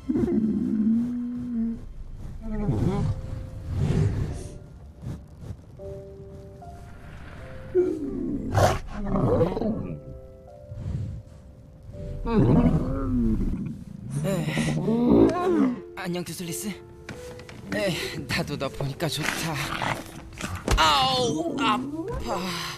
안녕 두슬리스. 나도 너 보니까 좋다. 아우 아파.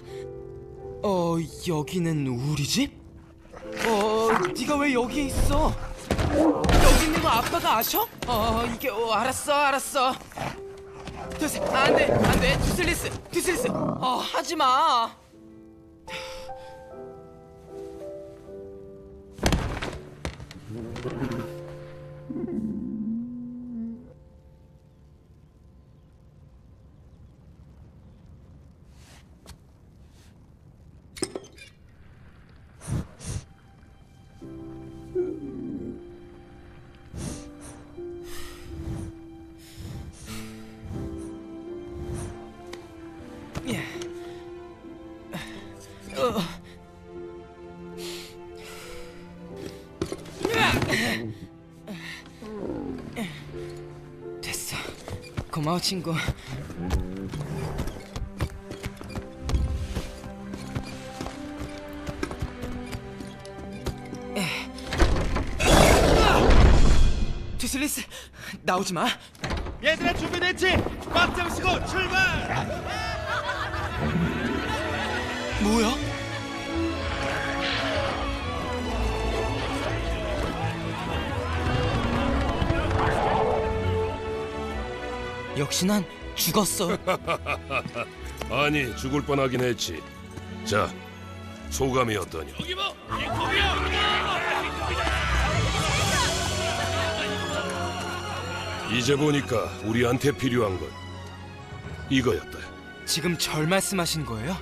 여기는 우리 집? 네가 왜 여기에 있어? 여기 있는 거 아빠가 아셔? 이게 알았어. 안돼 두슬리스. 하지마. 됐어. 고마워 친구. 두슬리스 나오지 마. 얘들아 준비됐지? 막장 쓰고 출발! 뭐야? 역시 난 죽었어. 아니, 죽을 뻔하긴 했지. 자, 소감이 어떠냐? 여기 뭐! 거기야! 이제 보니까 우리한테 필요한 건 이거였다. 지금 절 말씀하신 거예요?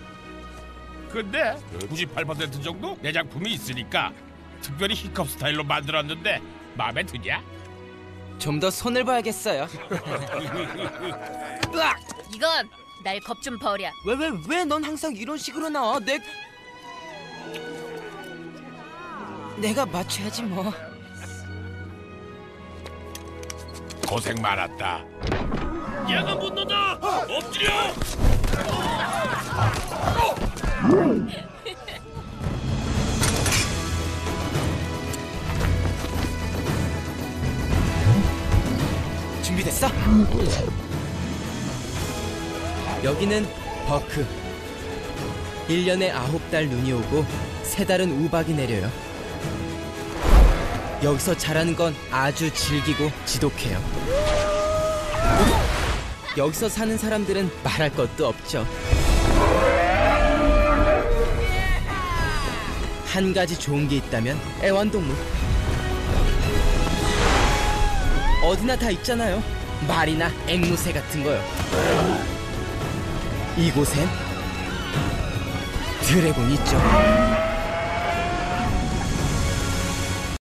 근데 98% 정도 내 작품이 있으니까 특별히 힙합 스타일로 만들었는데 마음에 드냐? 좀 더 손을 봐야겠어요. 으악! 이건 날 겁 좀 버려. 왜 넌 항상 이런 식으로 나와? 내가 맞춰야지 뭐. 고생 많았다. 야간 분노다! 엎드려! 준비됐어? 여기는 버크. 1년에 9달 눈이 오고 3달은 우박이 내려요. 여기서 자라는 건 아주 질기고 지독해요. 여기서 사는 사람들은 말할 것도 없죠. 한 가지 좋은 게 있다면 애완동물. 어디나 다 있잖아요. 말이나 앵무새 같은 거요. 이곳엔 드래곤이 있죠.